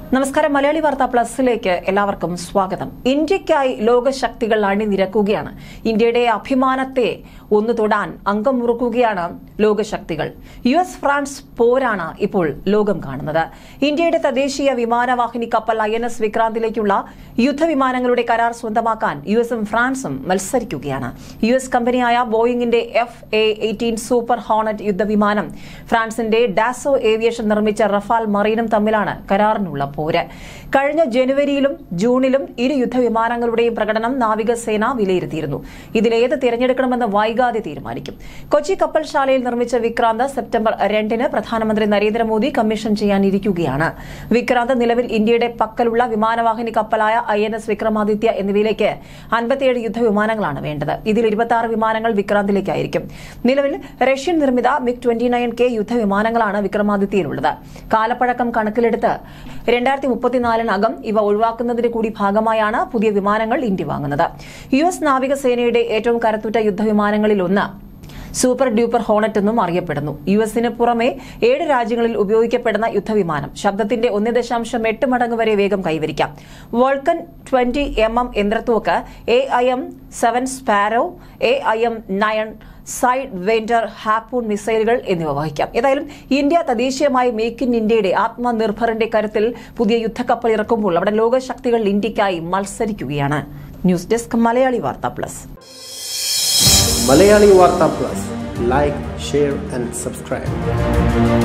നമസ്കാരം. മലയാളി വാർത്താ പ്ലസിലേക്ക് എല്ലാവർക്കും സ്വാഗതം. ഇന്ത്യയ്ക്കായി ലോകശക്തികൾ അണിനിരക്കുകയാണ്. ഇന്ത്യയുടെ അഭിമാനത്തെ ഒന്ന് തൊടാൻ അംഗം മുറുക്കുകയാണ് ലോകശക്തികൾ. US ഫ്രാൻസ് പോരാണ് ഇപ്പോൾ ലോകം കാണുന്നത്. ഇന്ത്യയുടെ തദ്ദേശീയ വിമാനവാഹിനി കപ്പൽ INS വിക്രാന്തിലേക്കുള്ള യുദ്ധവിമാനങ്ങളുടെ കരാർ സ്വന്തമാക്കാൻ USഉം ഫ്രാൻസും മത്സരിക്കുകയാണ്. US കമ്പനിയായ ബോയിങ്ങിന്റെ FA-18 സൂപ്പർ ഹോണറ്റ് യുദ്ധവിമാനം ഫ്രാൻസിന്റെ ഡാസോ ഏവിയേഷൻ നിർമ്മിച്ച റഫാൽ മറീനും തമ്മിലാണ് കരാറിനുള്ള പോര്. കഴിഞ്ഞ ജനുവരിയിലും ജൂണിലും ഇരു യുദ്ധവിമാനങ്ങളുടെയും പ്രകടനം നാവികസേന വിലയിരുത്തിയിരുന്നു. ഇതിലേത് തിരഞ്ഞെടുക്കണമെന്ന് വൈകാതെ തീരുമാനിക്കും. കൊച്ചി കപ്പൽശാലയിൽ നിർമ്മിച്ച വിക്രാന്ത് സെപ്റ്റംബർ 2-ന് പ്രധാനമന്ത്രി നരേന്ദ്രമോദി കമ്മീഷൻ ചെയ്യാനിരിക്കുകയാണ്. വിക്രാന്ത് നിലവിൽ ഇന്ത്യയുടെ പക്കലുള്ള വിമാനവാഹിനി കപ്പലായ INS വിക്രമാദിത്യ എന്നിവയിലേക്ക് 57 യുദ്ധവിമാനങ്ങളാണ് വേണ്ടത്. ഇതിൽ 26 വിമാനങ്ങൾ വിക്രാന്തിലേക്കായിരിക്കും. നിലവിൽ റഷ്യൻ നിർമ്മിത MiG-29K യുദ്ധവിമാനങ്ങളാണ് വിക്രമാദിത്യയിലുള്ളത്. കാലപ്പഴക്കം കണക്കിലെടുത്ത് 2034-നകം ഇവ ഒഴിവാക്കുന്നതിന്റെ കൂടി ഭാഗമായാണ് പുതിയ വിമാനങ്ങൾ ഇന്ത്യ വാങ്ങുന്നത്. US നാവികസേനയുടെ ഏറ്റവും കരുത്തുറ്റ യുദ്ധവിമാനങ്ങളിലൊന്ന് സൂപ്പർ ഡ്യൂപ്പർ ഹോണറ്റ് എന്നും അറിയപ്പെടുന്നു. USന് പുറമെ 7 രാജ്യങ്ങളിൽ ഉപയോഗിക്കപ്പെടുന്ന യുദ്ധവിമാനം ശബ്ദത്തിന്റെ 1.8 മടങ്ങ് വരെ വേഗം കൈവരിക്കാം. വോൾക്കൻ 20mm യന്ത്രത്തോക്ക്, AIM-7 Sparrow, AIM-9 Sidewinder Harpoon മിസൈലുകൾ എന്നിവ വഹിക്കാം. ഏതായാലും ഇന്ത്യ തദ്ദേശീയമായി മേക്ക് ഇൻ ഇന്ത്യയുടെ ആത്മനിർഭറിന്റെ കരുത്തിൽ പുതിയ യുദ്ധക്കപ്പൽ ഇറക്കുമ്പോൾ അവിടെ ലോകശക്തികൾ ഇന്ത്യയ്ക്കായി മത്സരിക്കുകയാണ്. News desk Malayali Warta plus. Malayali Warta Plus. Like, share and subscribe.